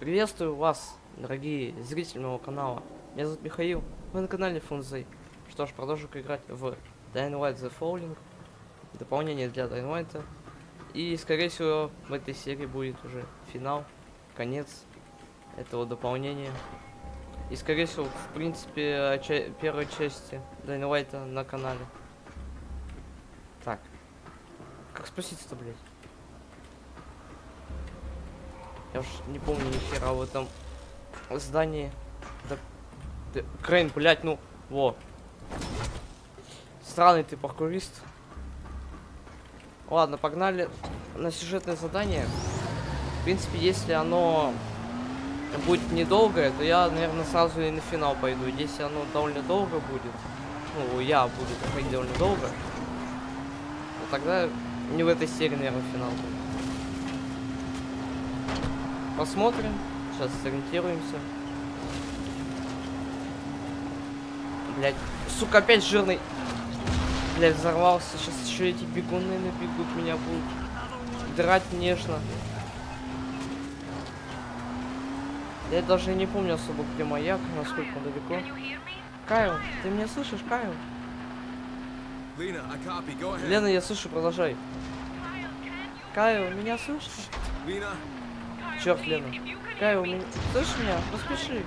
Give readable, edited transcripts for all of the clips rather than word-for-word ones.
Приветствую вас, дорогие зрители моего канала. Меня зовут Михаил, вы на канале Фунзей. Что ж, продолжу играть в Dying Light The Falling. Дополнение для Dying Light. И, скорее всего, в этой серии будет уже финал, конец этого дополнения. И, скорее всего, в принципе, первой части Dying Light на канале. Так. Как спуститься-то, блядь? Я уж не помню ни хера в этом здании. Да, Крейн, блядь, ну, во. Странный ты паркурист. Ладно, погнали на сюжетное задание. В принципе, если оно будет недолгое, то я, наверное, сразу и на финал пойду. Если оно довольно долго будет, ну, я буду проходить довольно долго, то тогда не в этой серии, наверное, финал будет. Посмотрим. Сейчас сориентируемся. Блять, сука, опять жирный. Блять, взорвался. Сейчас еще эти бегуны набегут, меня будут драть нежно. Я даже не помню особо, где маяк, насколько он далеко. Кайл, ты меня слышишь, Кайл? Лена, я слышу, продолжай. Кайл, меня слышишь? Черт, Лена. Кайл, слышишь меня? Поспеши.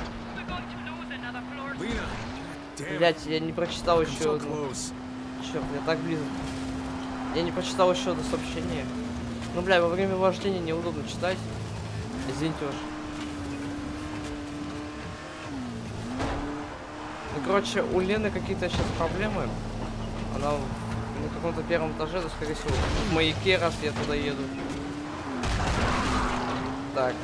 Блять, я не прочитал еще одну. Черт, я так близко. Я не прочитал еще одно сообщение. Ну, бля, во время вождения неудобно читать. Извините уж. Ну, короче, у Лены какие-то сейчас проблемы. Она на каком-то первом этаже, да, скорее всего, в маяке, раз я туда еду. Так.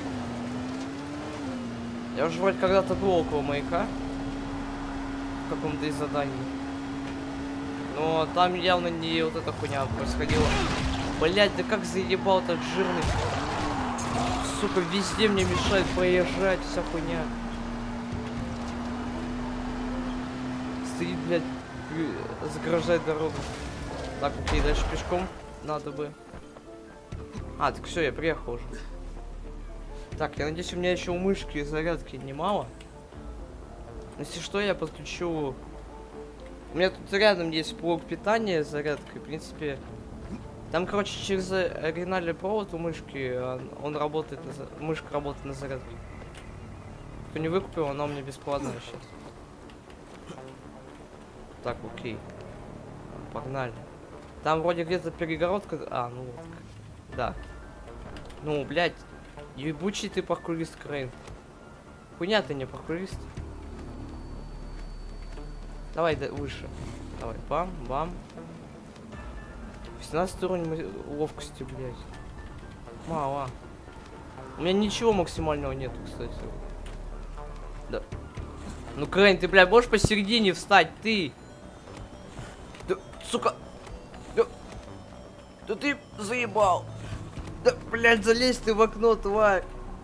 Я уже вроде когда-то был около маяка. В каком-то из заданий. Но там явно не вот эта хуйня происходила. Блять, да как заебал этот жирный. Сука, везде мне мешает проезжать вся хуйня. Стоит, блядь, заграждает дорогу. Так, окей, дальше пешком надо бы. А, так все, я приехал уже. Так, я надеюсь, у меня еще у мышки зарядки немало. Если что, я подключу... У меня тут рядом есть блок питания с зарядкой. В принципе, там, короче, через оригинальный провод у мышки он работает, мышка работает на зарядке. Кто не выкупил, она у меня бесплатная сейчас. Так, окей. Погнали. Там вроде где-то перегородка... А, ну вот. Да. Ну, блядь. Ебучий ты паркурист, Крейн. Хуйня ты не паркурист. Давай выше. Давай, бам, бам. 18 уровень ловкости, блядь. Мало. У меня ничего максимального нету, кстати. Да. Ну, Крейн, ты, блядь, можешь посередине встать, ты? Да, сука. Да ты заебал. Да, блядь, залезь ты в окно, тварь.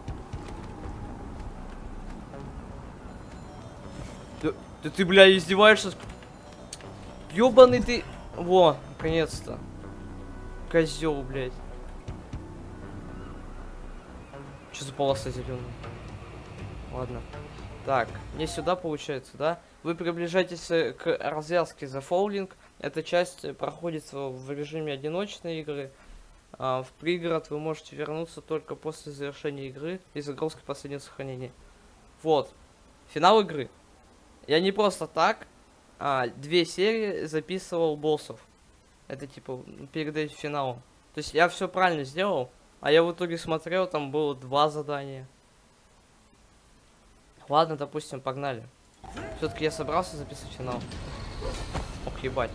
Да ты, блядь, издеваешься? Ёбаный ты. Во, наконец-то. Козел, блядь. Что за полоса зеленая? Ладно. Так, мне сюда получается, да? Вы приближаетесь к развязке The Falling. Эта часть проходится в режиме одиночной игры. В пригород вы можете вернуться только после завершения игры и загрузки последнего сохранения. Вот. Финал игры. Я не просто так, 2 серии записывал боссов. Это типа перед финалом. То есть я все правильно сделал, а я в итоге смотрел, там было 2 задания. Ладно, допустим, погнали. Все-таки я собрался записывать финал. Ох, ебать.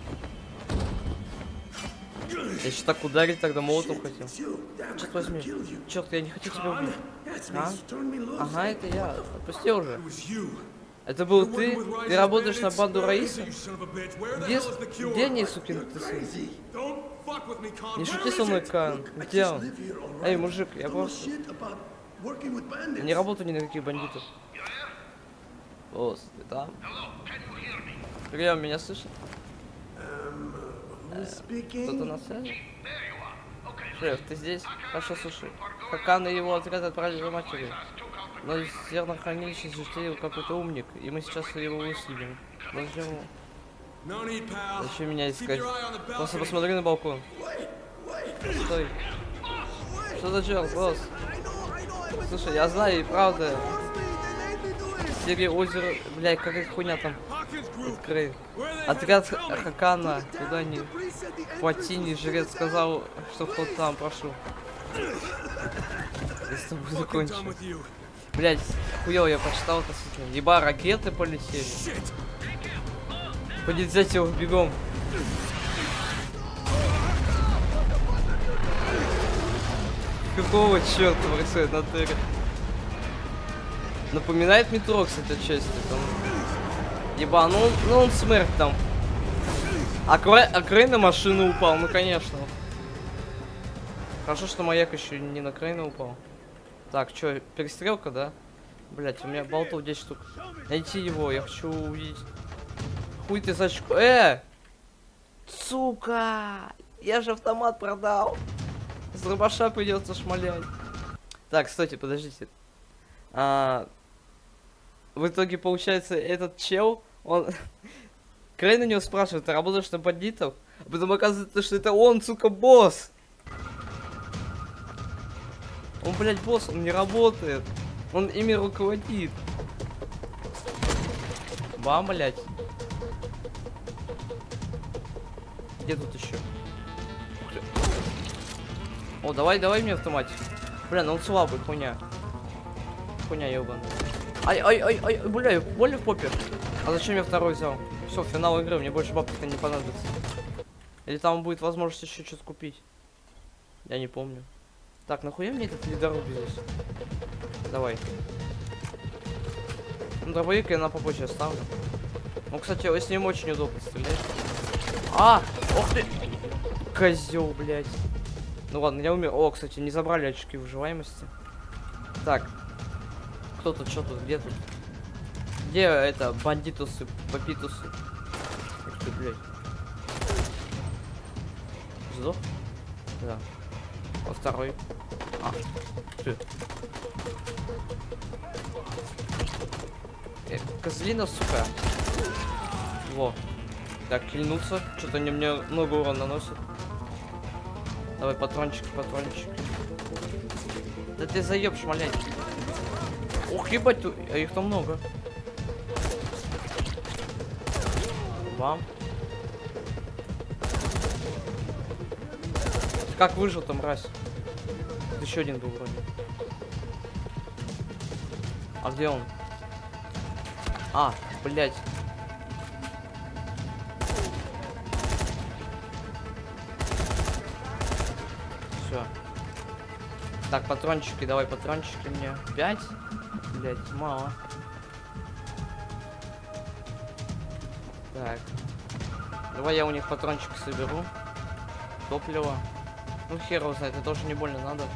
Я еще так ударить тогда молотом хотел. Черт возьми. Черт, я не хочу тебя убить. А? Ага, это я. Отпусти уже. Это был ты? Ты работаешь на банду Раиса? Где они, сукин ты сын? Не шути со мной, Кан. Где он? Эй, мужик, я просто... Не работаю ни на каких бандитов. Босс, ты там? Прием, меня слышит? Кто-то на связи? Шеф, ты здесь? Хорошо, слушай. Хакан и его отряд отправили за матерью. Но зернохранилище защитил какой-то умник, и мы сейчас его выследим. Зачем меня искать? Просто посмотри на балкон. Стой. Что за черт, босс? Слушай, я знаю, и правда. Серия озера, блядь, какая хуйня там. Открой. Отряд Хакана, куда они? Плотиний жрец сказал, что кто-то там, прошу. Я с тобой закончу. Блядь, хуёво я прочитал это с еба, ракеты полетели. Пойди взять его бегом. Какого черта происходит на Терре? Напоминает метро, кстати, отчасти. Там... Еба, ну он смерть там. А Крей на машину упал, ну конечно. Хорошо, что маяк еще не на Крейна упал. Так, что, перестрелка, да? Блять, у меня болтов 10 штук. Найти его, я хочу увидеть. Хуй ты зачку. Сука! Я же автомат продал. С дробаша придется шмалять. Так, кстати, подождите. В итоге, получается, этот чел, он... Крейн у него спрашивает, ты работаешь на бандитов? А потом оказывается, что это он, сука, босс. Он, блядь, босс, он не работает. Он ими руководит. Бам, блядь. Где тут еще? О, давай мне автоматик. Бля, ну он слабый, хуйня. Хуйня ебаная. Ай, бля, больно в попе. А зачем я второй взял? Все, финал игры, мне больше бабки-то не понадобится. Или там будет возможность еще что-то купить. Я не помню. Так, нахуя мне этот лидоруб здесь? Давай. Ну, дробовик я на попозже оставлю. Ну, кстати, с ним очень удобно стрелять. Ох ты! Козел, блядь. Ну ладно, я умер. О, кстати, не забрали очки выживаемости. Так. Кто тут, что тут, где тут? Где это, бандитусы, попитусы? Ух ты, блядь. Сдох? Да. Во второй. Ты. Козлина, сука. Во. Так, кильнуться. Что-то они мне много урона наносят. Давай, патрончики. Да ты заеб шмалять. Ух, ебать, их там много. Бам. Как выжил там, мразь? Еще один был вроде. А где он? Блять. Все. Так, патрончики, давай патрончики мне. 5? Блять, мало. Так. Давай я у них патрончик соберу. Топливо. Ну хер его знает, это тоже не больно надо.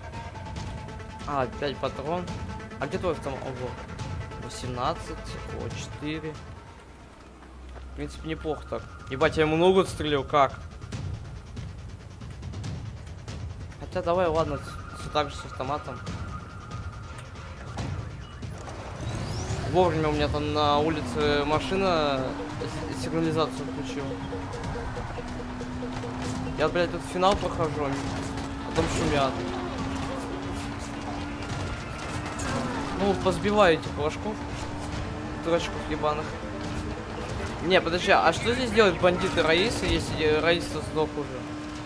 5 патрон. А где твой автомат? Ого. 18, 4. В принципе, неплохо так. Ебать, я ему ногу отстрелил, как? Хотя давай, ладно, все так же с автоматом. Вовремя у меня там на улице машина сигнализацию включила. Я, блядь, тут финал прохожу, а там шумят. Ну, позбиваю этих флажков. Дурачков ебаных. Не, подожди, а что здесь делают бандиты Раисы, если Раиса сдох уже?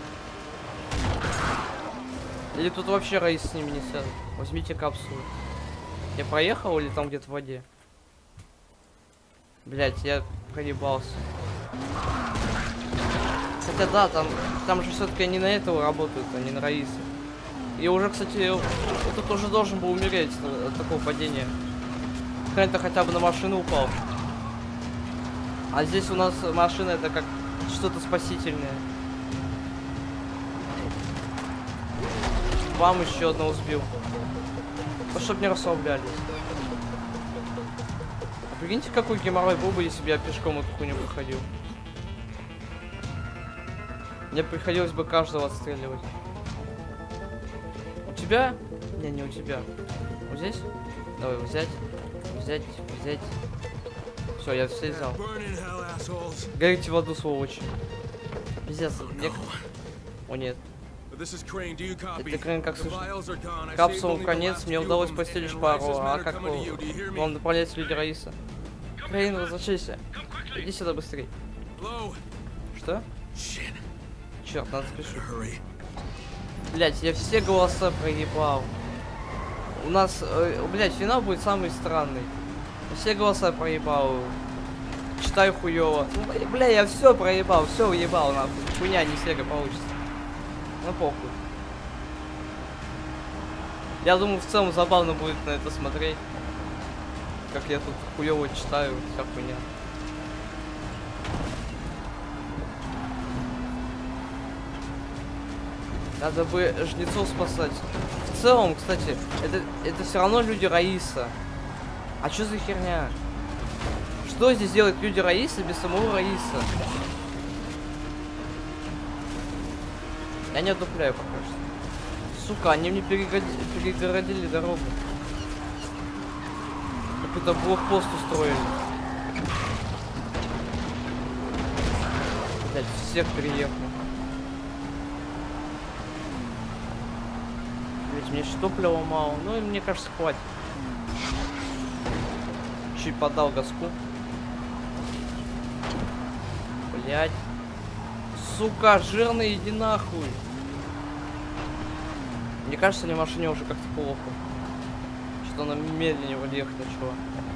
Или тут вообще Раис с ними не связан? Возьмите капсулу. Я проехал или там где-то в воде? Блять, я проебался. Хотя да, там же все-таки они на этого работают, а не на Раисы. И уже, кстати, этот уже должен был умереть от такого падения. Хрен-то хотя бы на машину упал. А здесь у нас машина это как что-то спасительное. Вам еще одного сбил. Ну, чтоб не расслаблялись. А прикиньте, какой геморрой был бы, если бы я пешком эту хуйню проходил. Мне приходилось бы каждого отстреливать. тебя? Не у тебя. Вот здесь? Давай взять. Взять. Все, я все взял. Горите в аду, сволочи. Пиздец, мне... О, нет. Это Крейн, как слышно. Капсулу конец, мне удалось спасти лишь пару. А как вам направляется люди Раиса? Крейн, возвращайся. Иди сюда быстрее. Что? Черт, надо спешить. Блять, я все голоса проебал. У нас, блять, финал будет самый странный. Все голоса проебал. Читаю хуёво. Ну, бля, я все проебал, все уебал, нахуй. Хуйня, не сега получится. Ну похуй. Я думаю, в целом забавно будет на это смотреть. Как я тут хуёво читаю, вся хуйня. Надо бы жнецов спасать. В целом, кстати, это все равно люди Раиса. А что за херня? Что здесь делают люди Раиса без самого Раиса? Я не отдупляю пока что. Сука, они мне перегородили дорогу. Какой-то блокпост устроили. Блять, всех переехал. Блять, мне что топлива мало. Ну, мне кажется, хватит. Чуть подал газку. Блять. Сука, жирный, иди нахуй. Мне кажется, на машине уже как-то плохо. Что она медленнее вроде ехать начала.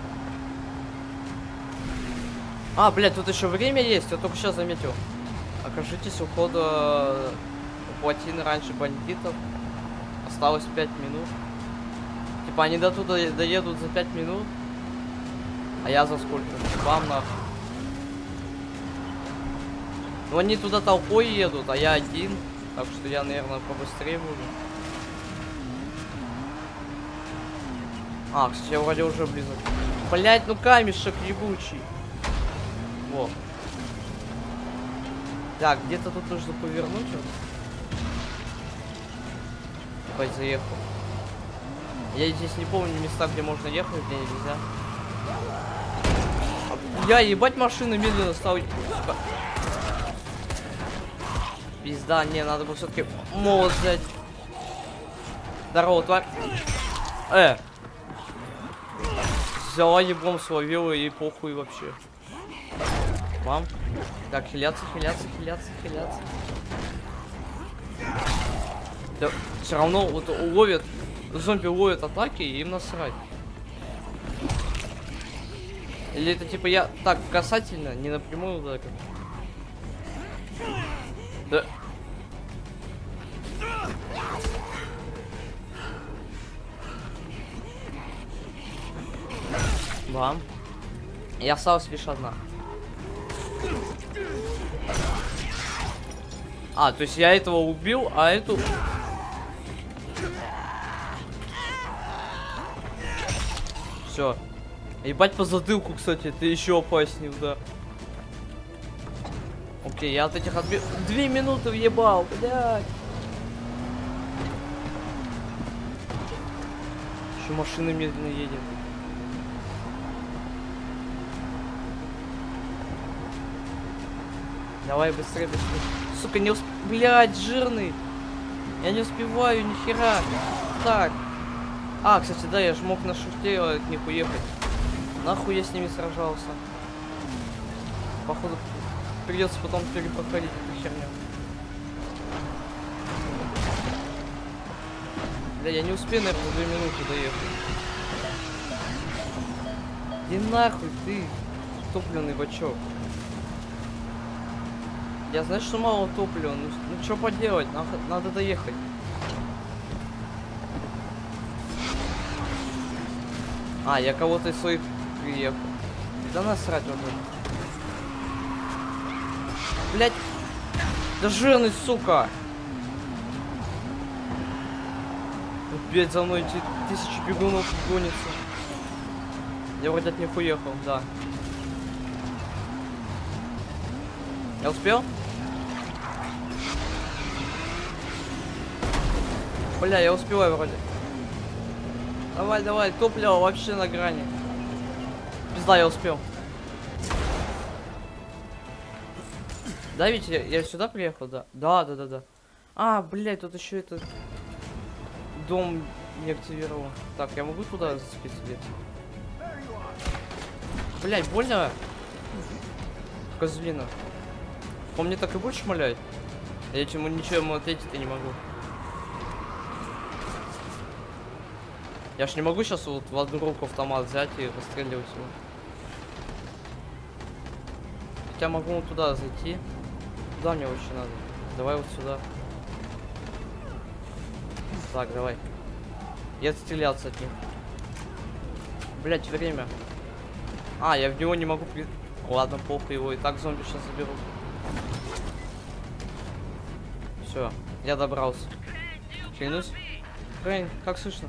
А, блядь, тут еще время есть, я только сейчас заметил. Окажитесь у входа у плотины раньше бандитов. Осталось 5 минут. Типа они до туда доедут за 5 минут. А я за сколько? Вам нахуй. Ну они туда толпой едут, а я один. Так что я, наверное, побыстрее буду. А, кстати, я вроде уже близок. Блять, ну камешек ебучий. Во. Так, где-то тут нужно повернуть. Опять заехал. Я здесь не помню места, где можно ехать, где нельзя. Я ебать, машина медленно стала. Пизда, не, надо было все-таки молот взять. Здорово, тварь. Взяла еблом, словила и похуй вообще. Мам. Так, хиляться. Да, все равно вот ловят, зомби ловят атаки, и им насрать. Или это типа я так касательно, не напрямую ударю. Да. Бам. И осталась лишь одна. А, то есть я этого убил, а эту... Все. Ебать по затылку, кстати, это еще опаснее удар. Окей, я от этих отбил... 2 минуты въебал, блядь. Еще машина медленно едет. Давай быстрее. Сука, не усп... Блядь, жирный. Я не успеваю ни хера. Так. А, кстати, да, я же мог на шифте от них уехать. Нахуй я с ними сражался. Походу придется потом перепроходить эту херню. Бля, я не успею, наверное, за 2 минуты доехать. Иди нахуй ты, топливный бачок. Я знаю, что мало топлива, ну что поделать, надо доехать. А, я кого-то из своих приехал. Да насрать уже. Блять. Да жирный, сука. Опять за мной эти 1000 бегунов гонятся. Я вроде от них уехал, да. Я успел? Бля, я успеваю вроде. Давай, давай, топливо вообще на грани. Пизда, я успел. Да, ведь я сюда приехал, да? Да. А, блядь, тут еще этот дом не активировал. Так, я могу туда зацепиться где-то? Блядь, больно? Козлина. Он мне так и будет шмалять? Я чему ничего ему ответить-то не могу. Я ж не могу сейчас вот в одну руку автомат взять и расстреливать его. Хотя могу вот туда зайти. Куда мне вообще надо? Давай вот сюда. Так, давай. И отстреляться от них. Блять, время. А, я в него не могу при... Ладно, похуй, его и так зомби сейчас заберут. Все, я добрался. Клянусь. Крейн, как слышно?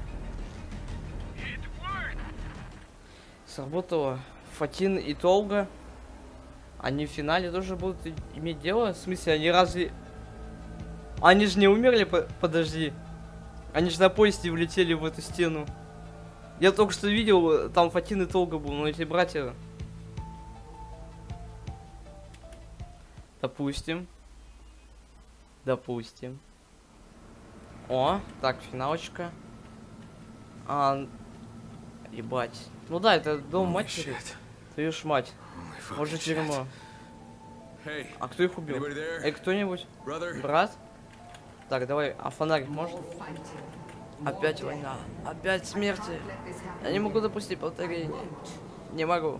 Сработало. Фатин и Толга. Они в финале тоже будут иметь дело? В смысле, они разве... Они же не умерли? Подожди. Они же на поезде влетели в эту стену. Я только что видел, там Фатин и Толга был, но эти братья... Допустим. Допустим. О, так, финалочка. Ебать. Ну да, это дом матери. Твою ж мать. Может, дерьмо. А кто их убил? Эй, кто-нибудь? Брат? Так, давай, а фонарик можно? Опять война. Опять смерти. Я не могу допустить повторения. Не могу.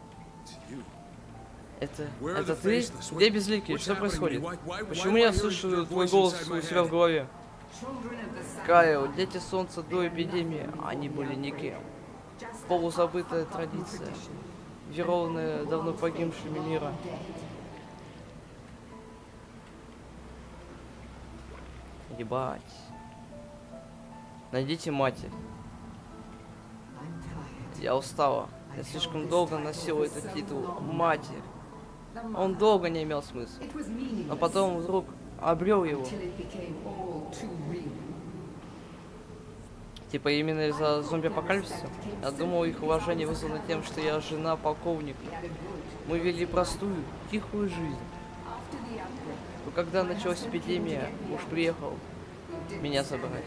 Это ты? Где безликий? Что происходит? Почему я слышу твой голос у себя в голове? Кайл, дети солнца до эпидемии, они были никем. Полузабытая традиция, верованная давно погибшими мира. Ебать. Найдите матерь. Я устала. Я слишком долго носила этот титул «Матерь». Он долго не имел смысла. Но потом вдруг обрел его. Типа именно из-за зомби-апокалипсиса? Я думал, их уважение вызвано тем, что я жена полковника. Мы вели простую, тихую жизнь. Но когда началась эпидемия, муж приехал меня забрать.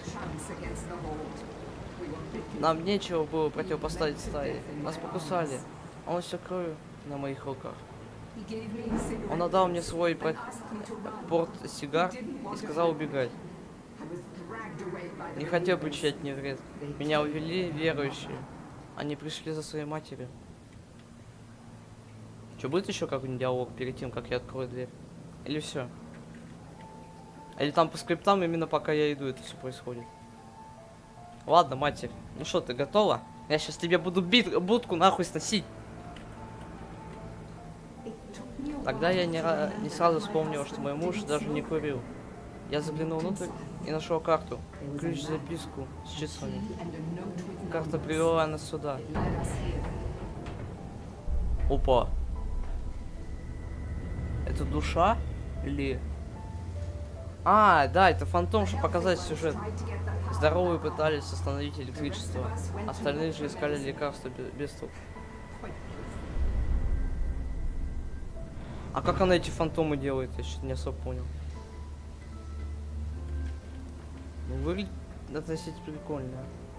Нам нечего было противопоставить стае. Нас покусали. А он все кровью на моих руках. Он отдал мне свой порт-сигар и сказал убегать. Не хотел причинять мне вред. Меня увели верующие. Они пришли за своей матерью. Что, будет еще какой-нибудь диалог перед тем, как я открою дверь? Или все? Или там по скриптам именно пока я иду это все происходит? Ладно, матерь. Ну что, ты готова? Я сейчас тебе буду будку нахуй сносить. Тогда я не сразу вспомнил, что мой муж даже не курил. Я заглянул внутрь и нашел карту. Ключ-записку с числами. Карта привела нас сюда. Опа. Это душа? Или... А, да, это фантом, чтобы показать сюжет. Здоровые пытались остановить электричество. Остальные же искали лекарства без толку. А как она эти фантомы делает? Я что-то не особо понял. Ну, выглядит относительно прикольно.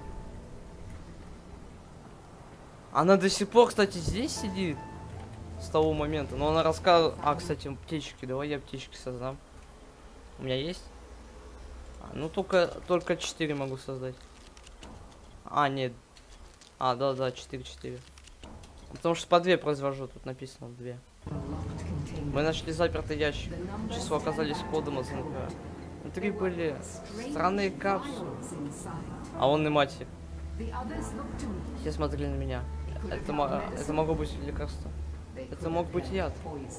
Она до сих пор, кстати, здесь сидит. С того момента. Но она рассказывает... А, кстати, аптечки. Давай я аптечки создам. У меня есть? Ну, только 4 могу создать. А, нет. А, да, 4. Потому что по 2 произвожу. Тут написано 2. Мы нашли запертый ящик. Числа оказались кодом от ЗНК. Внутри были странные капсулы. А он и матерь. Все смотрели на меня. Это могло быть лекарство. Это мог быть яд.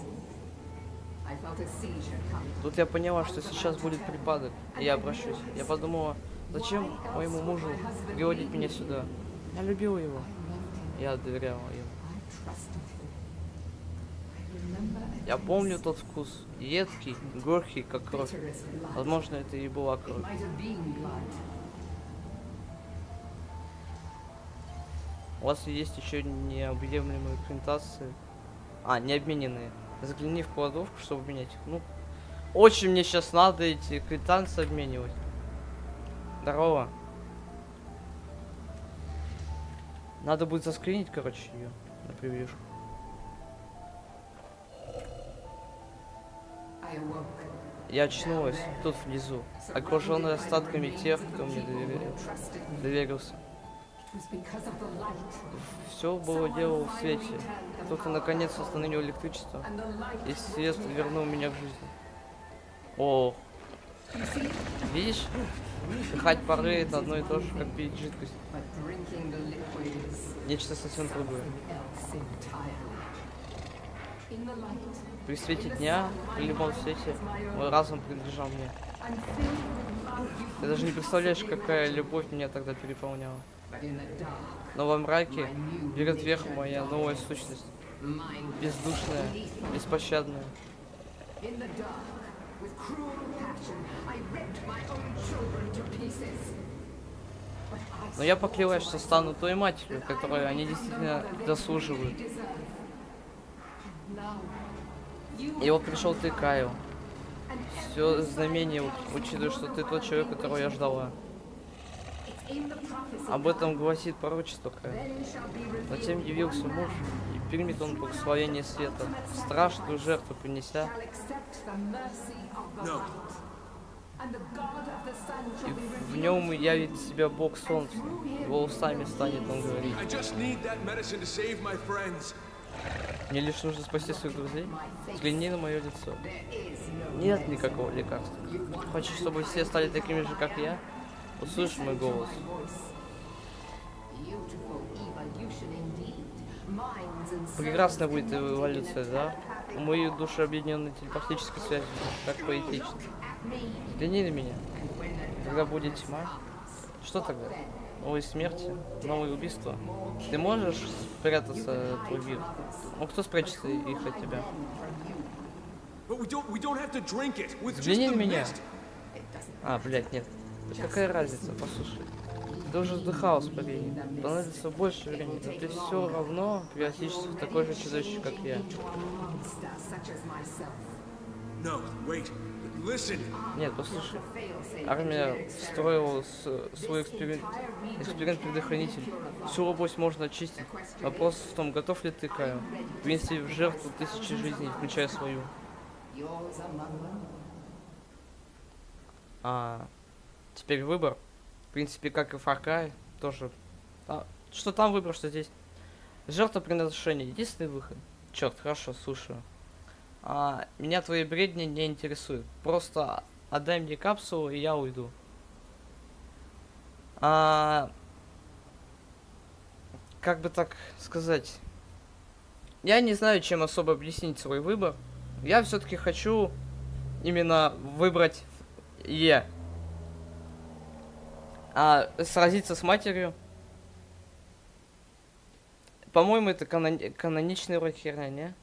Тут я поняла, что сейчас будет припадок, и я обращусь. Я подумала, зачем моему мужу приводить меня сюда? Я любила его. Я доверяла ему. Я помню тот вкус. Едкий, горький, как кровь. Возможно, это и была кровь. У вас есть еще необъемлемые презентации. А, не обмененные. Загляни в кладовку, чтобы менять их. Ну, очень мне сейчас надо эти квитанции обменивать. Здорово. Надо будет заскринить, короче, ее на превьюшку. Я очнулась тут внизу, окруженная остатками тех, кто мне доверился. Все было дело в свете. Кто-то наконец остановил электричество, и свет вернул меня к жизни. Ох. Видишь? Дыхать пары — это одно и то же, как пить жидкость. Нечто совсем другое. При свете дня, при любом свете, мой разум принадлежал мне. Ты даже не представляешь, какая любовь меня тогда переполняла. Но во мраке берет верх моя новая сущность. Бездушная, беспощадная. Но я поклялась, что стану той матерью, которую они действительно заслуживают. И вот пришел ты, Кайл. Все знамение, учитывая, что ты тот человек, которого я ждала. Об этом гласит пророчество, Кайл. Затем явился муж, и примет он благословение света, страшную жертву принеся. И в нем явит себя Бог Солнца. Его устами станет он говорить. Мне лишь нужно спасти своих друзей. Взгляни на мое лицо. Нет никакого лекарства. Хочешь, чтобы все стали такими же, как я? Услышь мой голос. Прекрасная будет эволюция, да? Мои души объединены телепатической связью, как поэтично. Взгляни на меня. Когда будет тьма, что тогда? Новые смерти, новые убийства. Ты можешь спрятаться от твой мир? Ну кто спрячется их от тебя? Взгляни на меня. А, блядь, нет. Да какая разница, послушай. Ты уже вздыхал с парень. Понадобится больше времени, но ты все равно превратишься в такое же чудовище, как я. Нет, послушай. Армия строила свой эксперимент предохранитель. Всю область можно очистить. Вопрос в том, готов ли ты, Кайл, принести в жертву тысячи жизней, включая свою. Теперь выбор. В принципе, как и Far Cry, тоже. Что там выбор, что здесь. Жертвоприношение. Единственный выход. Черт, хорошо, слушаю. Меня твои бредни не интересуют. Просто отдай мне капсулу, и я уйду. Как бы так сказать. Я не знаю, чем особо объяснить свой выбор. Я все-таки хочу именно выбрать Е. Сразиться с матерью. По-моему, это каноничная вроде херня, не?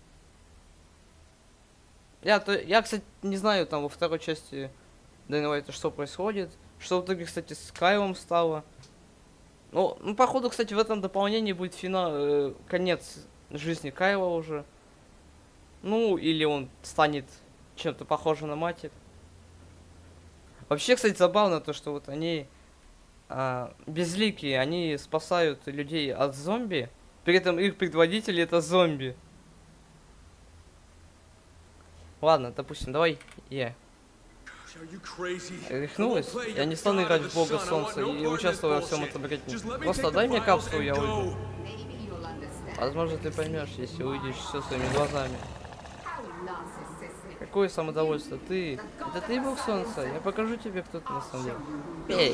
Я, кстати, не знаю, там во второй части Dying Light что происходит. Что в итоге, кстати, с Кайлом стало. Ну, походу, кстати, в этом дополнении будет конец жизни Кайла уже. Ну, или он станет чем-то похожим на матерь. Вообще, кстати, забавно то, что вот они безликие, они спасают людей от зомби. При этом их предводитель это зомби. Ладно, допустим, давай я. Рехнулась? Я не стану играть в Бога Солнца и участвовать во всем этом бредне. Просто дай мне капсулу, я уйду. Возможно, ты поймешь, если увидишь все своими глазами. Какое самодовольство? Это ты Бог Солнца? Я покажу тебе, кто ты на самом деле. Эй!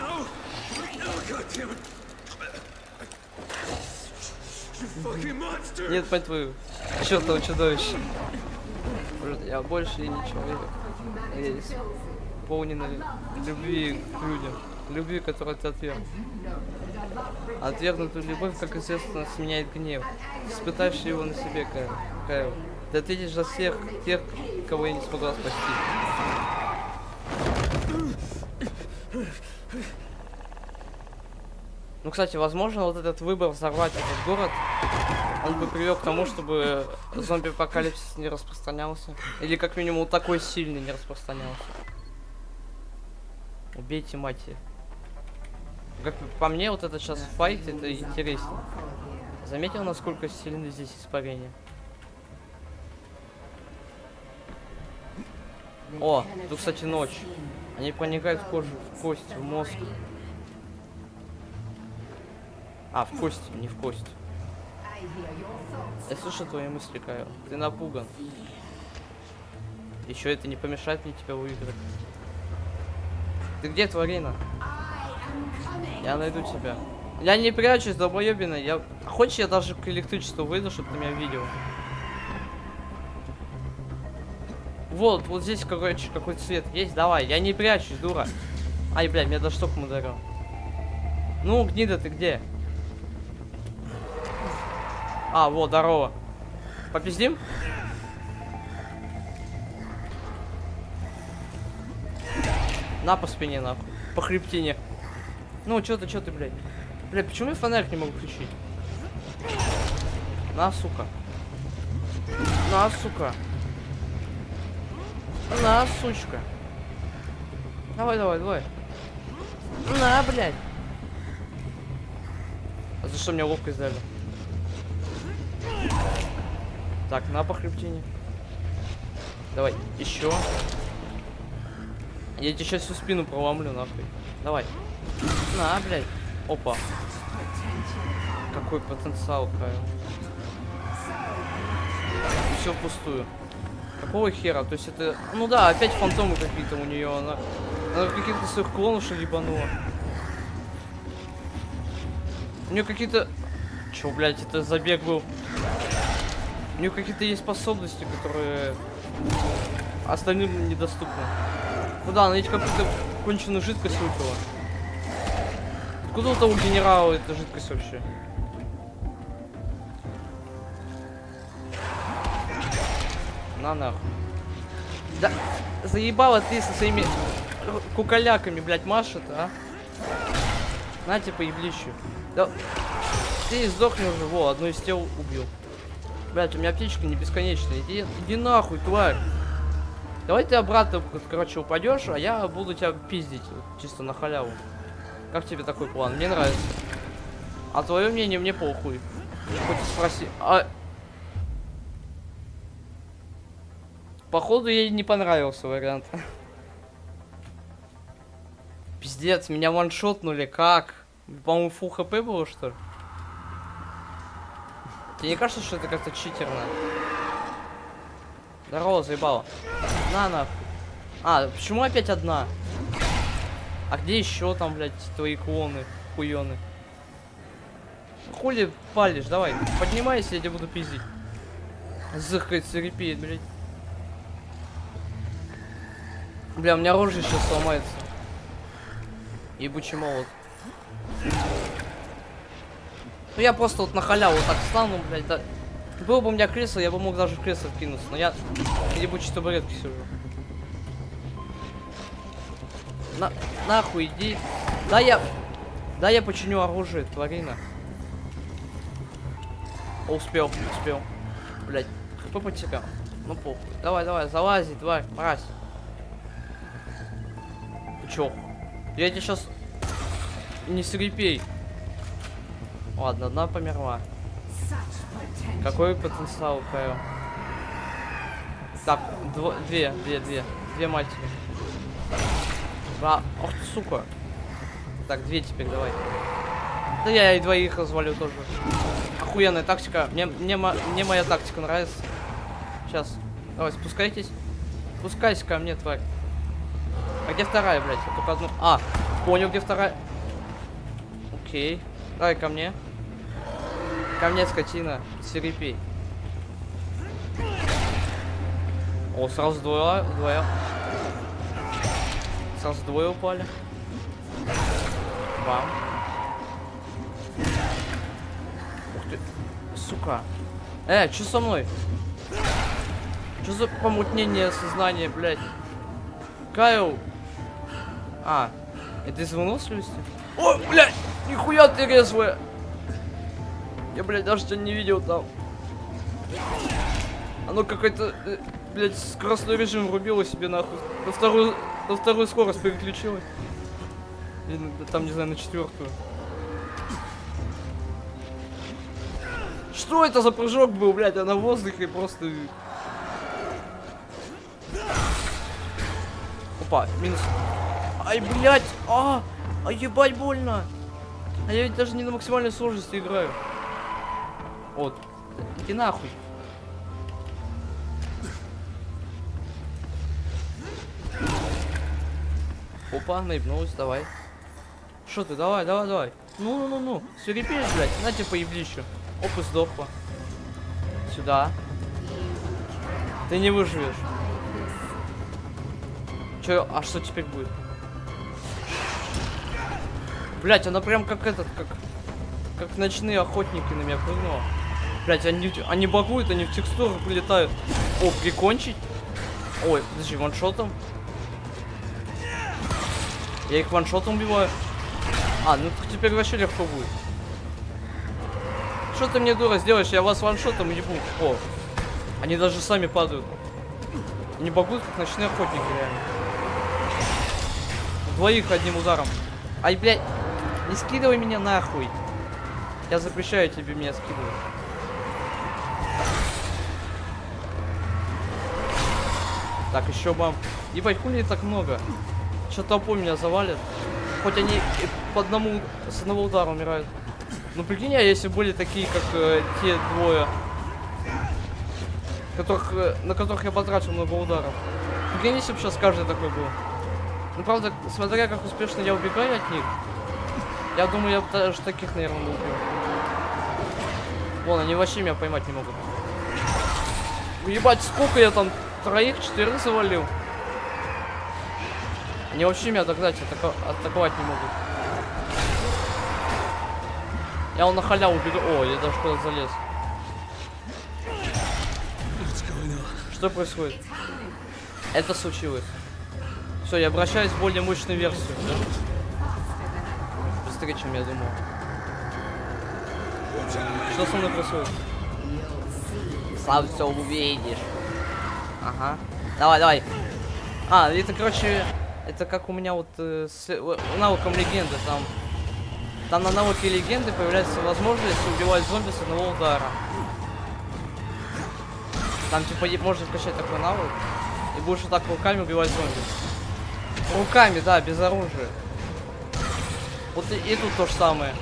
Нет, мать твою. Чёртово чудовище. Я больше не человек. Я исполненный любви к людям. Любви, которую ты отверг. Отвергнутую любовь, как известно, сменяет гнев. Испытавший его на себе, Кайл. Ты ответишь за всех тех, кого я не смогла спасти. Ну, кстати, возможно, вот этот выбор взорвать этот город, он бы привел к тому, чтобы зомби-апокалипсис не распространялся. Или как минимум такой сильный не распространялся. Убейте мать её. Как по мне, вот этот сейчас файт, это интересно. Заметил, насколько сильны здесь испарения? О, тут, кстати, ночь. Они проникают в кожу, в кость, в мозг. А, в кость, не в кость. Я слышу твои мысли, Кайл. Ты напуган. Еще это не помешает мне тебя выиграть. Ты где, тварина? Я найду тебя. Я не прячусь, долбоебина. Хочешь, я даже к электричеству выйду, чтобы ты меня видел? Вот здесь какой цвет есть. Давай, я не прячусь, дура. Ай, блядь, меня даже током ударил. Ну, гнида, ты где? А, вот, здорово. Попиздим? На по спине, нахуй. По хребтине. Ну, чё ты, блядь? Блядь, почему я фонарик не могу включить? На, сука. На, сука. На, сучка. Давай. На, блядь. А за что мне ловкость дали? Так, на по хребтине. Давай, еще. Я тебе сейчас всю спину проломлю, нахуй. Давай. На, блядь. Опа. Какой потенциал, Кайл. Все впустую. Какого хера? То есть это... Ну да, опять фантомы какие-то у нее. Она каких-то своих клонов что ебанула. У нее какие-то... Чё, блядь, это забег был. У нее какие-то есть способности, которые остальным недоступны. Ну да, она ведь какую-то конченую жидкость выпила. Откуда у того генерала эта жидкость вообще? На нахуй. Да заебала ты со своими куколяками, блядь, машет, а? На тебе по еблищу. Да ты сдохни уже, во, одну из тел убил. Блядь, у меня аптечка не бесконечная. Иди нахуй, тварь. Давай ты обратно, короче, упадешь, а я буду тебя пиздить чисто на халяву. Как тебе такой план? Мне нравится. А твое мнение мне похуй. Хоть и спроси. Походу ей не понравился вариант. Пиздец, меня ваншотнули, как? По-моему, фул хп было, что ли? Тебе не кажется, что это как-то читерно? Здорово, заебало. На нахуй. А, почему опять одна? А где еще там, блядь, твои клоны, хуёны? Хули палишь, давай. Поднимайся, я тебя буду пиздить. Зыхает, церепеет, блядь. Бля, у меня оружие сейчас сломается. Ебучий молот. Ну я просто вот на халяву так встану, блядь, да. Было бы у меня кресло, я бы мог даже в кресло вкинуться, но я ебучий табуретки сижу. Нахуй иди. Да я починю оружие, тварина. О, успел. Блядь, хп потерял. Ну похуй. Давай, залази, тварь, мразь. Ты чё? Я тебе сейчас не срепей. Ладно, одна померла. Какой потенциал, Кайл? Так, две матери. Ох ты, сука. Так, две теперь, давай. Да я и двоих развалю тоже. Охуенная тактика. Мне моя тактика нравится. Сейчас. Давай, спускайтесь. Спускайся ко мне, тварь. А где вторая, блядь? Я только одну... А, понял, где вторая. Окей. Давай ко мне. Ко мне, скотина. Серепей. О, сразу двое. Сразу двое упали. Бам. Ух ты. Сука. Что со мной? Что за помутнение сознания, блядь? Кайл. А, это из выносливости? О, блядь! Нихуя ты резвая. Я, блядь, даже тебя не видел там. Оно какой-то, блядь, скоростной режим врубило себе нахуй. На вторую скорость переключилось. Или, там, не знаю, на 4-ю. Что это за прыжок был, блядь? Она в воздухе просто... Опа, минус. Ай, блядь! Ай, ебать, больно! А я ведь даже не на максимальной сложности играю. Вот. Иди нахуй. Опа, наебнулась, давай. Что ты, давай. Ну. Свирепеешь, блядь, на тебе по еблищу. Оп, и сдохла. Сюда. Ты не выживешь. Чё, а что теперь будет? Блять, она прям как этот, как ночные охотники на меня прыгнула. Блять, они багуют, они в текстуры прилетают. О, прикончить? Ой, подожди, ваншотом? Я их ваншотом убиваю. Ну теперь вообще легко будет. Что ты мне, дура, сделаешь? Я вас ваншотом ебу. О, они даже сами падают. Они багуют, как ночные охотники, реально. Двоих одним ударом. Ай, блядь, не скидывай меня нахуй. Я запрещаю тебе меня скидывать. Так, еще бам. Ебать, хули так много? Что толпой меня завалит? Хоть они с одного удара умирают. Ну прикинь, если были такие, как те двое, на которых я потратил много ударов. Прикинь, если бы сейчас каждый такой был. Ну правда, смотря как успешно я убегаю от них, я думаю, я бы даже таких, наверное, убил. Вон, они вообще меня поймать не могут. Ебать, сколько я там? 3-4 завалил. Они вообще меня догнать, атаковать не могут. Я на халяву бегу. О, я даже куда-то залез. Что происходит? Это случилось. Все, я обращаюсь в более мощную версию. Быстрее, чем я думал. Что со мной происходит? Сам все увидишь. Ага. Давай. Это, короче, это как у меня вот с навыком легенды. Там на навыке легенды появляется возможность убивать зомби с одного удара. Там типа можно скачать такой навык и будешь вот так руками убивать зомби. Руками, да, без оружия. Вот и тут то же самое.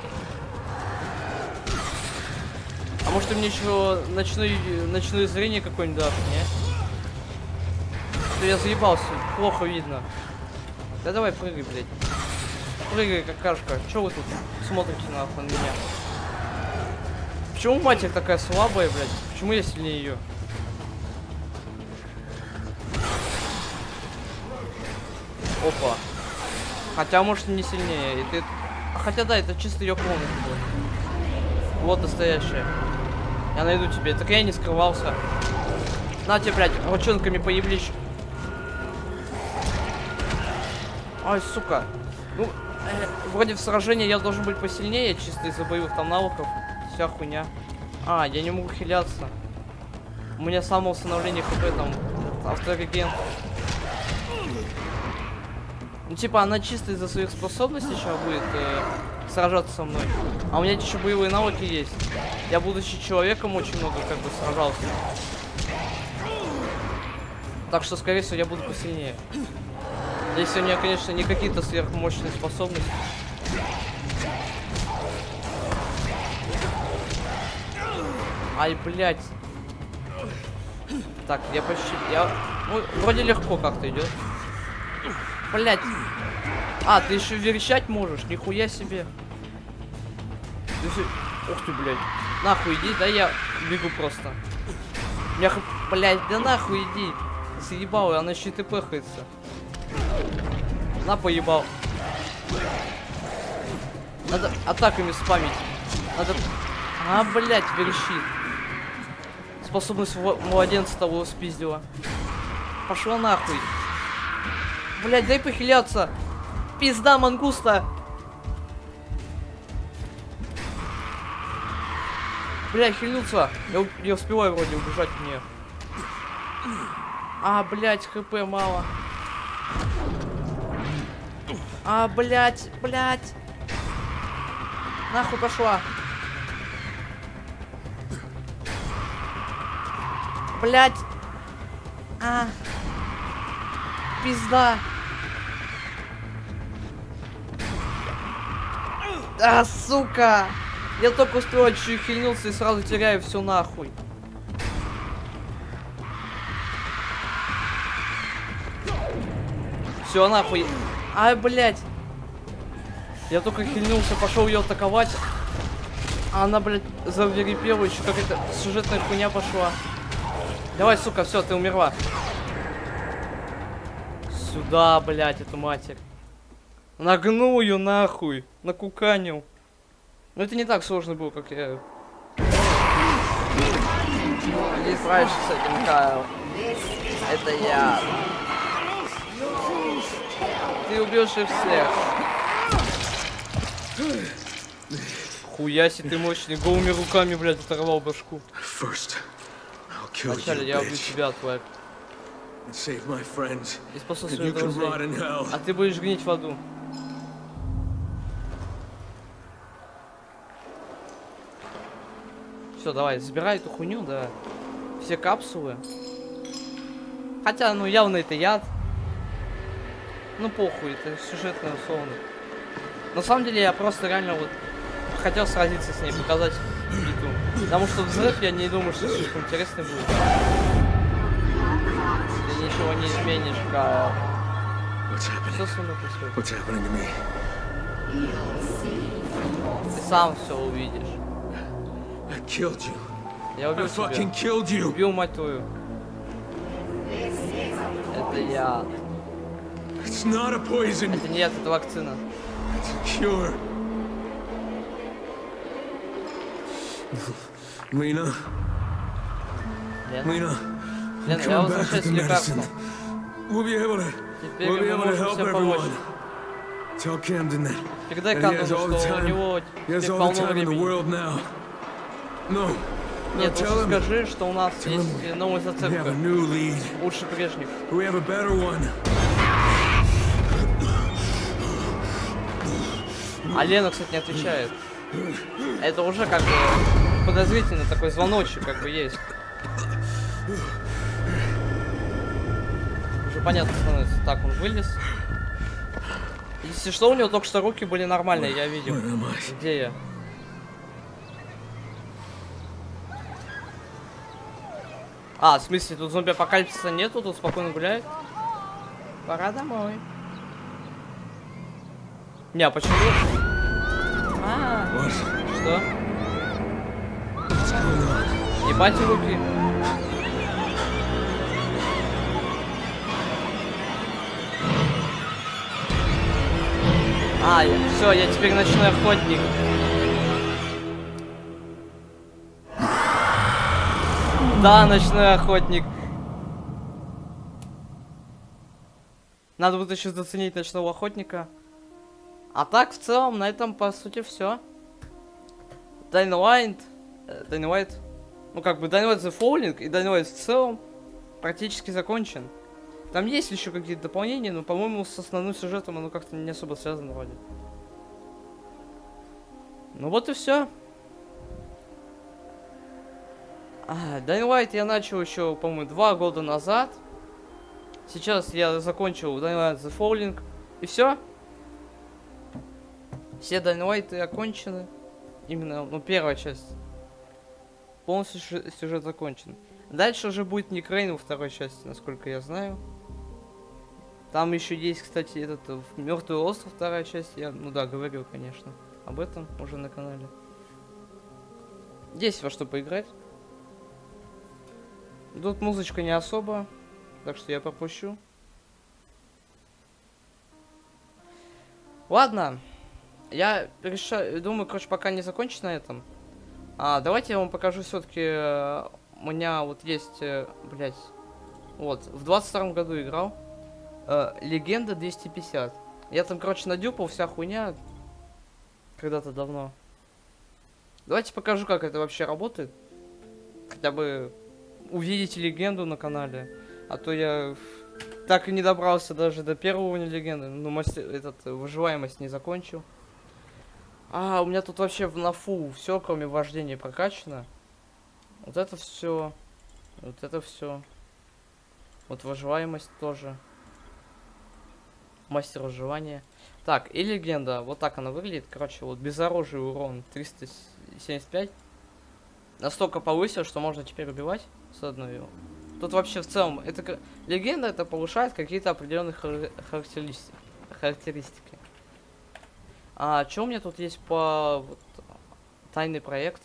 А может ты мне еще ночное зрение какое-нибудь дашь, не? Что я заебался, плохо видно. Да давай прыгай, блядь. Прыгай, какашка. Че вы тут смотрите нахуй на меня? Почему матерь такая слабая, блядь? Почему я сильнее ее? Опа. Хотя, может, не сильнее. Хотя, да, это чисто ее комната. Вот настоящая. Я найду тебе. Так я и не скрывался. На тебе, блядь, ручонками появлись. Ай, сука. Ну, вроде в сражении я должен быть посильнее, чисто из-за боевых там навыков. Вся хуйня. Я не могу хиляться. У меня самоустановление хп там. Автореген. Ну, типа, она чисто из-за своих способностей сейчас будет сражаться со мной. А у меня еще боевые навыки есть. Я, будучи человеком, очень много как бы сражался. Так что, скорее всего, я буду посильнее. Если у меня, конечно, не какие-то сверхмощные способности. Ай, блядь. Так, я почти... Ну, вроде легко как-то идет. Блядь. Ты еще верещать можешь? Нихуя себе. Ух ты, блядь. Нахуй иди, да я бегу просто. Блядь, да нахуй иди. Заебал, она еще и тпхается. На, поебал. Надо атаками спамить. Надо... блядь, верещит. Способность младенца того спиздила. Пошла нахуй. Блядь, дай похиляться. Пизда, мангуста. Бля, хильнуться. Я успеваю вроде убежать мне. А, блядь, хп мало. А, блядь. Нахуй пошла. Блядь. А. Пизда. А, сука. Я только успел чуть хильнулся и сразу теряю все нахуй. Все нахуй. Ай, блядь. Я только хильнулся, пошел ее атаковать. А она, блядь, заверепела, еще какая-то сюжетная хуйня пошла. Давай, сука, все, ты умерла. Сюда, блядь, эту матерь. Нагнул ее нахуй. Накуканил. Но это не так сложно было, как я... Не справишься с этим, Кайл. Это я. Ты убьешь их всех. Хуяси, ты мощный. Голыми руками, блядь, оторвал башку. Вначале я убью тебя, тварь. И спасу своих друзей. А ты будешь гнить в аду. Все, давай, забирай эту хуйню, да. Все капсулы. Хотя, ну, явно это яд. Ну, похуй, это сюжетное условно. На самом деле, я просто реально вот хотел сразиться с ней, показать битву. Потому что взрыв, я не думаю, что слишком интересный будет. Ты ничего не изменишь, Кайл. Что со мной происходит? Ты сам все увидишь. Я убил тебя. Убил, мать твою. Это яд. Это не яд, это вакцина. Lena. Лена, я возвращаюсь к лекарству. Теперь мы можем всем помочь. Передай Камдену, что у него теперь полно времени. Нет, лучше скажи, что у нас есть новая зацепка. Лучше прежних. А Лена, кстати, не отвечает. Это уже как бы подозрительно, такой звоночек как бы есть. Уже понятно становится. Так, он вылез. Если что, у него только что руки были нормальные, я видел. Где я? А, в смысле, тут зомби-апокалипсиса нету, тут спокойно гуляет. Пора домой. Не, а почему? Что? Ебать руки. Все, я теперь ночной охотник. Да, ночной охотник. Надо будет еще заценить ночного охотника. А так, в целом, на этом, по сути, все. Dying Light, ну как бы Dying Light The Falling и Dying Light в целом практически закончен. Там есть еще какие-то дополнения, но, по-моему, с основным сюжетом оно как-то не особо связано вроде. Ну вот и все. Dying Light я начал еще, по-моему, 2 года назад. Сейчас я закончил Dying Light The Falling. И все. Все Dying Light окончены. Именно, ну, первая часть. Полностью сюжет закончен. Дальше уже будет Ник Рейн во второй части, насколько я знаю. Там еще есть, кстати, этот Мертвый остров, вторая часть. Я, ну да, говорил, конечно, об этом уже на канале. Есть во что поиграть. Тут музычка не особо, так что я пропущу. Ладно. Я думаю, короче, пока не закончить на этом. Давайте я вам покажу все-таки. У меня вот есть, блять, вот, в 22-м году играл. Легенда 250. Я там, короче, надюпал вся хуйня. Когда-то давно. Давайте покажу, как это вообще работает. Хотя бы увидите легенду на канале. А то я так и не добрался даже до первого уровня легенды. Ну, выживаемость не закончил. А, у меня тут вообще на фу все, кроме вождения, прокачано. Вот это все. Вот это все. Вот выживаемость тоже. Мастер выживания. Так, и легенда. Вот так она выглядит. Короче, вот без оружия урон 375. Настолько повысил, что можно теперь убивать с одной. Тут вообще в целом, это легенда, это повышает какие-то определенные характеристики. А что у меня тут есть по вот, тайный проект?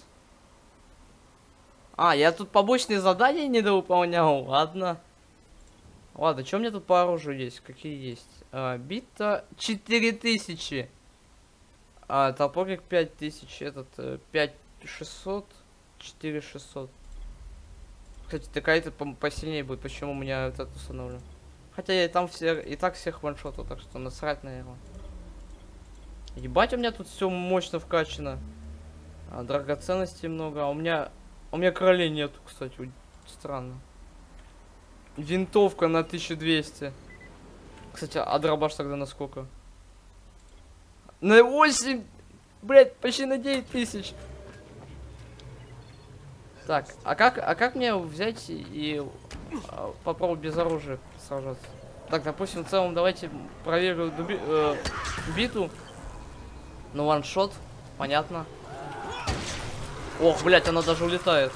А, я тут побочные задания недовыполнял. Ладно. Ладно, что у меня тут по оружию есть? Какие есть? Бита 4000. Топорик 5000. Этот 5600. 4600. Кстати, такая-то посильнее будет. Почему у меня этот установлен? Хотя я там и так всех ваншотал, так что насрать, наверное. Ебать, у меня тут все мощно вкачано. Драгоценностей много. А у меня королей нету, кстати. Странно. Винтовка на 1200. Кстати, а дробаш тогда на сколько? На 8! Блять, почти на 9000. Так, а как мне взять и попробовать без оружия сражаться? Так, допустим, в целом давайте проверю биту. Ну, ваншот, понятно. Ох, блять, она даже улетает.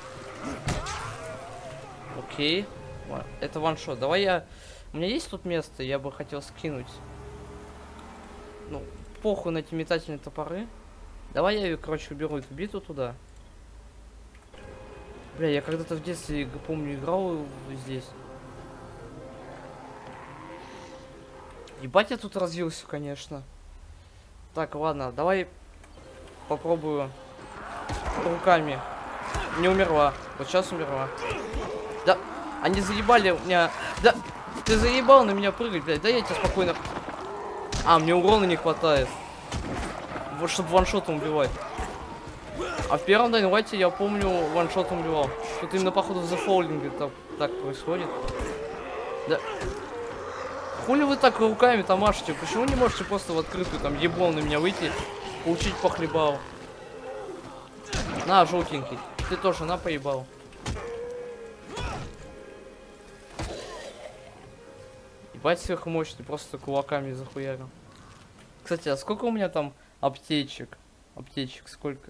Окей. Это ваншот. Давай я... У меня есть тут место, я бы хотел скинуть. Ну, похуй на эти метательные топоры. Давай я ее, короче, уберу эту биту туда. Бля, я когда-то в детстве, помню, играл здесь. Ебать, я тут развился, конечно. Так, ладно, давай попробую руками. Не умерла. Вот сейчас умерла. Да, они заебали у меня. Да, ты заебал на меня прыгать, блядь. Да я тебя спокойно... А, мне урона не хватает. Вот, чтобы ваншотом убивать. А в первом Дайнлайте, я помню, ваншотом убивал. Тут именно, походу, в The Falling так происходит. Да. Хули вы так руками-то машете? Почему не можете просто в открытую там еблон на меня выйти, получить похлебал? На, желтенький. Ты тоже, на, поебал. Ебать сверхмощный, просто кулаками захуярил. Кстати, а сколько у меня там аптечек? Аптечек сколько?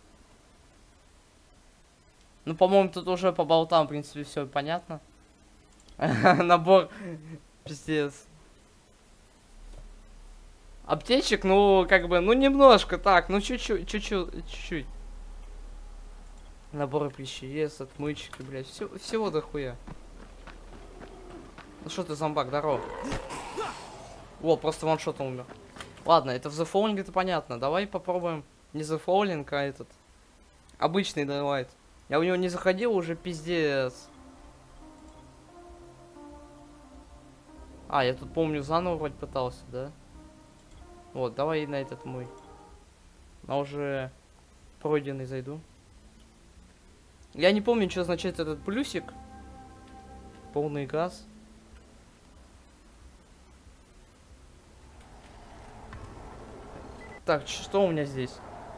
Ну, по-моему, тут уже по болтам, в принципе, все понятно. Набор. Пиздец. Аптечек, ну, как бы, ну, немножко, так, ну, чуть-чуть. Наборы плечевес, отмычки, блядь, всего дохуя. Ну, что ты, зомбак, здорово. О, просто ваншотом умер. Ладно, это в The Falling, это понятно. Давай попробуем не The Falling, а этот. Обычный Daylight. Я у него не заходил уже, пиздец. А, я тут помню, заново вроде пытался, да? Вот, давай на этот мой. На уже пройденный зайду. Я не помню, что означает этот плюсик. Полный газ. Так, что у меня здесь?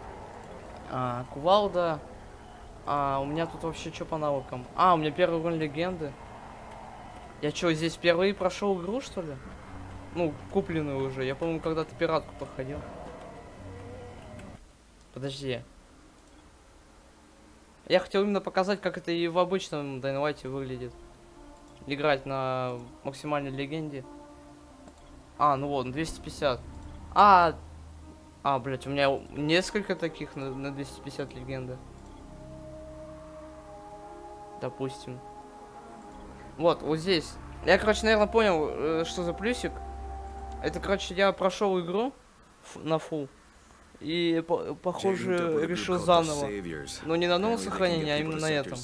Кувалда. У меня тут вообще что по навыкам? У меня первый уровень легенды. Я что, здесь впервые прошел игру, что ли? Ну, купленную уже. Я, по-моему, когда-то пиратку проходил. Подожди. Я хотел именно показать, как это и в обычном Дайнлайте выглядит. Играть на максимальной легенде. Ну вот, 250. Блять, у меня несколько таких на 250 легенды. Допустим. Вот здесь. Я, короче, наверное, понял, что за плюсик. Это, короче, я прошел игру на фул. И, похоже, решил заново. Но не на новом сохранении, а именно на этом.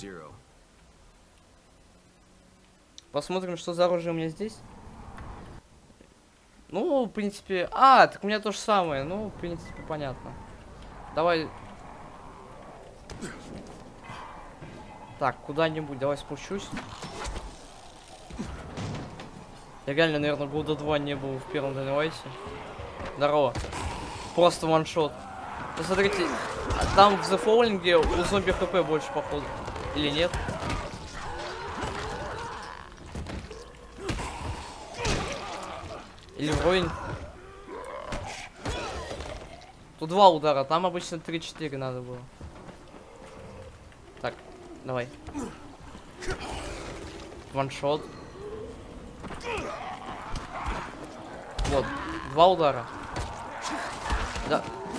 Посмотрим, что за оружие у меня здесь. Ну, в принципе... так у меня то же самое. Ну, в принципе, понятно. Давай Так, куда-нибудь, давай спущусь. Я реально, наверное, года 2 не был в первом Дэнвайте. Здорово. Просто ваншот. Посмотрите, там в The Falling у зомби хп больше, походу. Или нет? Или вровень. Тут 2 удара, там обычно 3-4 надо было. Так, давай. Ваншот. Вот, 2 удара. Да.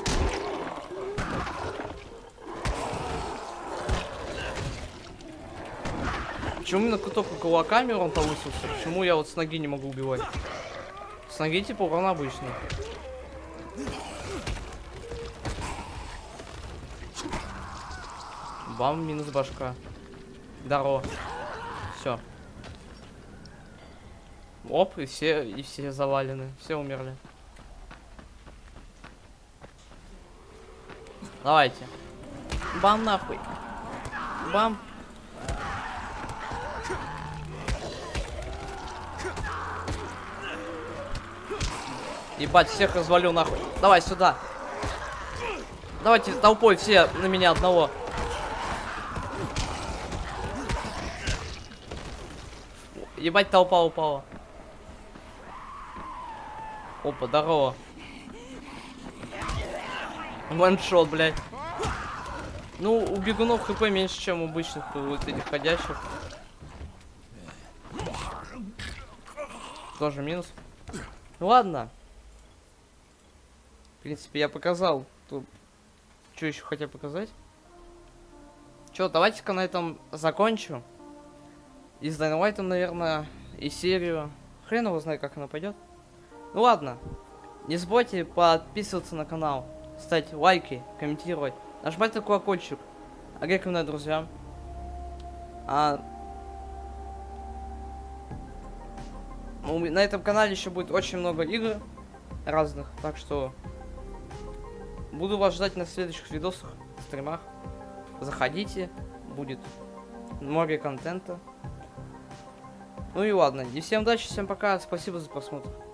Почему именно только кулаками урон повысился? Почему я вот с ноги не могу убивать? С ноги типа урон обычный. Бам, минус башка. Здорово. Все. Оп, и все завалены. Все умерли. Давайте. Бам нахуй. Бам. Ебать, всех развалю нахуй. Давай сюда. Давайте толпой все на меня одного. Ебать, толпа упала. Опа, здорово. Ваншот, блядь. Ну, у бегунов хп меньше, чем у обычных вот этих ходящих. Тоже минус. Ну ладно. В принципе, я показал. Тут что еще хотел показать? Че, давайте-ка на этом закончу. И с Дайнлайтом, наверное, и серию. Хрен его знает, как она пойдет. Ну ладно. Не забывайте подписываться на канал, ставить лайки, комментировать, нажимать на колокольчик, рекомендовать друзьям. На этом канале еще будет очень много игр разных, так что буду вас ждать на следующих видосах, стримах. Заходите, будет море контента. Ну и ладно, и всем удачи, всем пока, спасибо за просмотр.